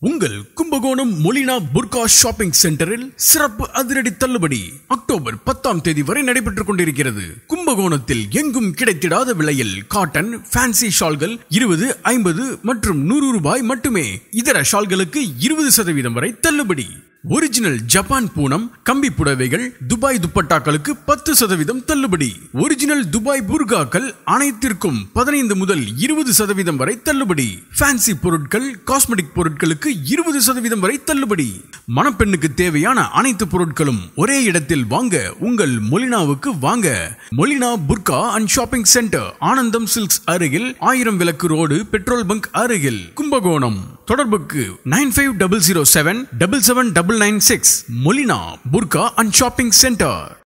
உங்கள் கும்பகோணம் மொலினா புர்கா ஷாப்பிங் சென்டரில் சிறப்பு அதிரடி தள்ளுபடி அக்டோபர் 10ஆம் தேதி வரை நடைபெற்றுக் கொண்டிருக்கிறது. கும்பகோணத்தில் எங்கும் கிடைத்திடாத விலையில் காட்டன் ஃபேன்சி ஷால்கள் 20, 50 மற்றும் 100 ரூபாய் மட்டுமே. இதர ஷால்களுக்கு 20% வரை தள்ளுபடி. ஒரிஜினல் ஜப்பான் பூனம் கம்பி புடவைகள் துபாய் துப்பட்டாக்களுக்கு 10% தள்ளுபடி. ஒரிஜினல் துபாய் புர்காக்கள் அனைத்திற்கும் 15 முதல் 20% வரை தள்ளுபடி. ஃபேன்சி பொருட்கள் காஸ்மெட்டிக் பொருட்களுக்கு 20% வரை தள்ளுபடி. மணப்பெண்ணுக்கு தேவையான அனைத்து பொருட்களும் ஒரே இடத்தில் வாங்க உங்கள் மொலினாவுக்கு வாங்க. மொலினா புர்கா and shopping centre, Anandham silks அருகில், 1000 விளக்கு ரோடு, பெட்ரோல் பங்க் அருகில், கும்பகோணம். தொடர்புக்கு 950077779996. Molina Burka and Shopping Center.